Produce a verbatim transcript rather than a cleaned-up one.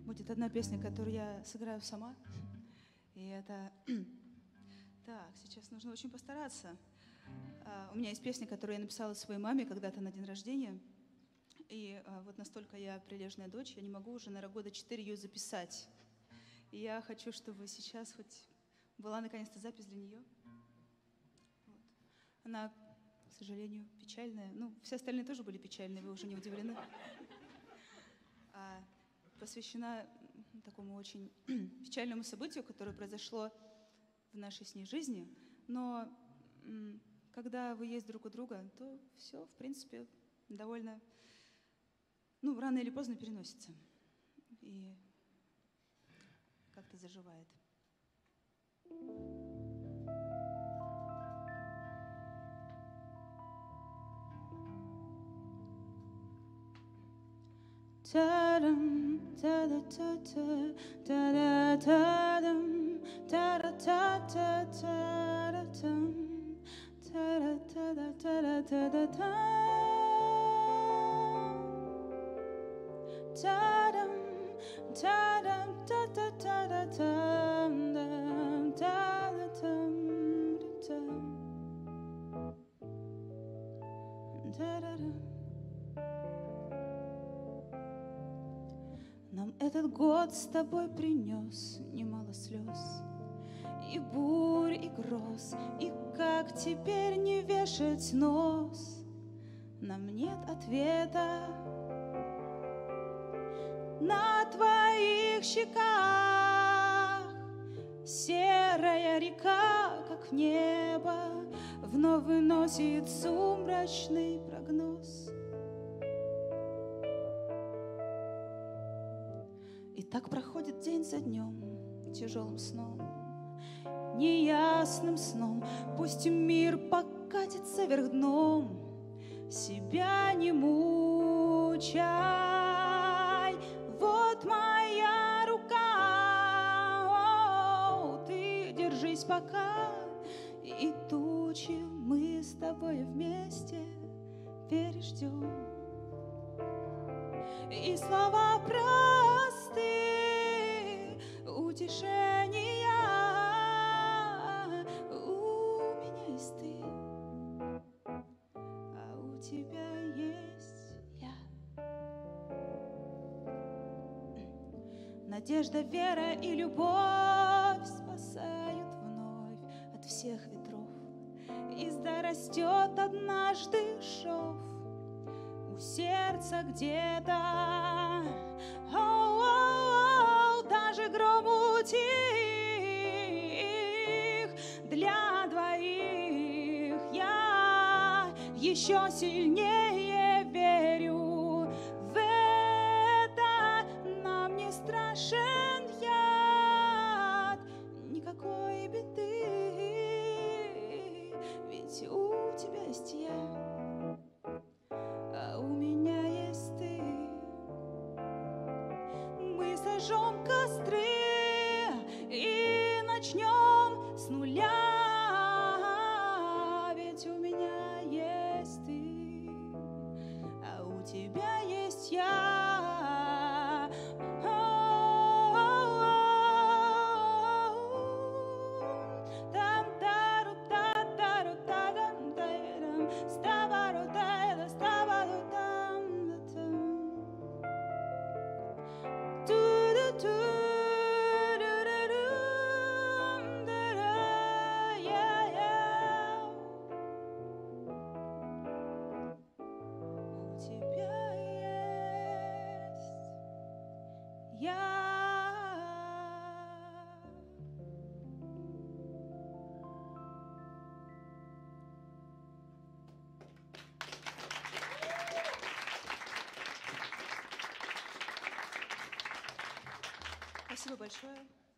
будет одна песня, которую я сыграю сама. И это... Так, сейчас нужно очень постараться. Uh, у меня есть песня, которую я написала своей маме когда-то на день рождения. И uh, вот настолько я прилежная дочь, я не могу уже, наверное, года четыре ее записать. И я хочу, чтобы сейчас хоть была наконец-то запись для нее. Вот. Она, к сожалению, печальная. Ну, все остальные тоже были печальные, вы уже не удивлены. А, посвящена такому очень печальному событию, которое произошло в нашей с ней жизни. Но когда вы есть друг у друга, то все, в принципе, довольно, ну, рано или поздно переносится. И как-то заживает. Та-дам, та-да-та-та, та-да-та-дам, та-да-та-та-та-да-там, та-да-та-да-та-да-та-да-там, та-дам, та-дам, та-та-та-да-там, дам, та-да-там, да-там, та-да-дам. Нам этот год с тобой принес немало слез, и бурь, и гроз, и как теперь не вешать нос? Нам нет ответа на твоих щеках. Серая река, как небо, вновь выносит сумрачный прогноз. И так проходит день за днем, тяжелым сном, неясным сном. Пусть мир покатится вверх дном, себя не мучай. Вот моя рука, ты держись пока, и тучи мы с тобой вместе переждем. И слова простые, утешения, у меня есть ты, а у тебя есть я. Надежда, вера и любовь спасают вновь от всех ветров. Из да растет однажды шов у сердца где-то. О-о-о, даже гром утих. Для двоих я еще сильнее верю в это. Нам не страшен яд никакой беды, ведь у тебя есть я, а у меня есть ты. Мы сожжем костры и начнем с нуля, ведь у меня есть ты, а у тебя есть я. Спасибо большое.